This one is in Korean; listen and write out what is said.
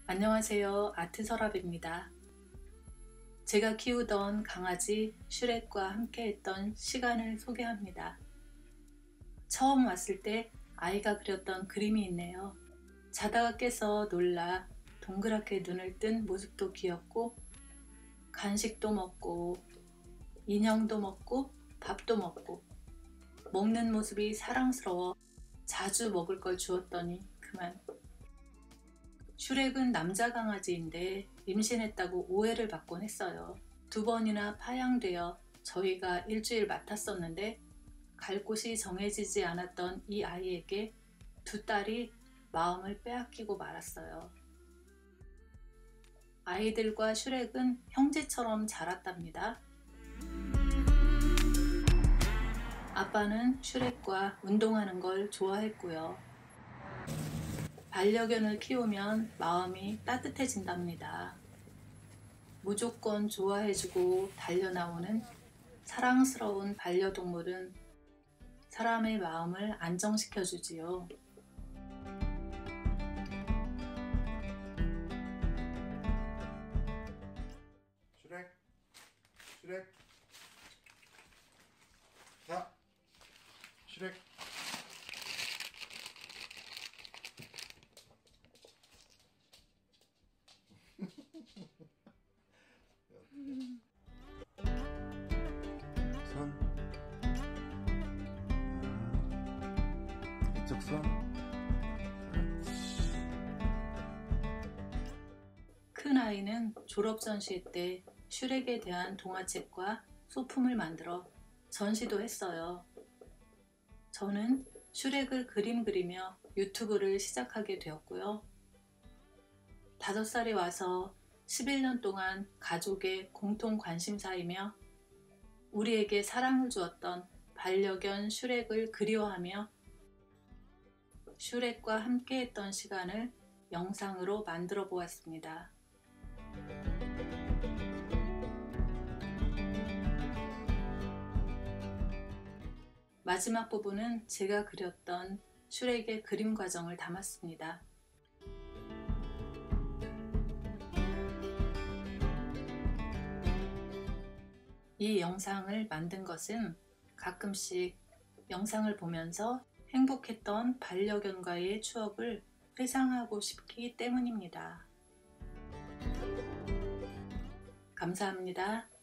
안녕하세요. 아트서랍입니다. 제가 키우던 강아지 슈렉과 함께했던 시간을 소개합니다. 처음 왔을 때 아이가 그렸던 그림이 있네요. 자다가 깨서 놀라 동그랗게 눈을 뜬 모습도 귀엽고, 간식도 먹고 인형도 먹고 밥도 먹고, 먹는 모습이 사랑스러워 자주 먹을 걸 주었더니 그만. 슈렉은 남자 강아지인데 임신했다고 오해를 받곤 했어요. 2번이나 파양되어 저희가 일주일 맡았었는데 갈 곳이 정해지지 않았던 이 아이에게 2 딸이 마음을 빼앗기고 말았어요. 아이들과 슈렉은 형제처럼 자랐답니다. 아빠는 슈렉과 운동하는 걸 좋아했고요. 반려견을 키우면 마음이 따뜻해진답니다. 무조건 좋아해주고 달려나오는 사랑스러운 반려동물은 사람의 마음을 안정시켜주지요. 슈렉 자, 슈렉 손 이쪽 손 큰 아이는 졸업 전시 때 슈렉에 대한 동화책과 소품을 만들어 전시도 했어요. 저는 슈렉을 그림 그리며 유튜브를 시작하게 되었고요. 5살이 와서 11년 동안 가족의 공통 관심사이며 우리에게 사랑을 주었던 반려견 슈렉을 그리워하며 슈렉과 함께했던 시간을 영상으로 만들어 보았습니다. 마지막 부분은 제가 그렸던 슈렉의 그림 과정을 담았습니다. 이 영상을 만든 것은 가끔씩 영상을 보면서 행복했던 반려견과의 추억을 회상하고 싶기 때문입니다. 감사합니다.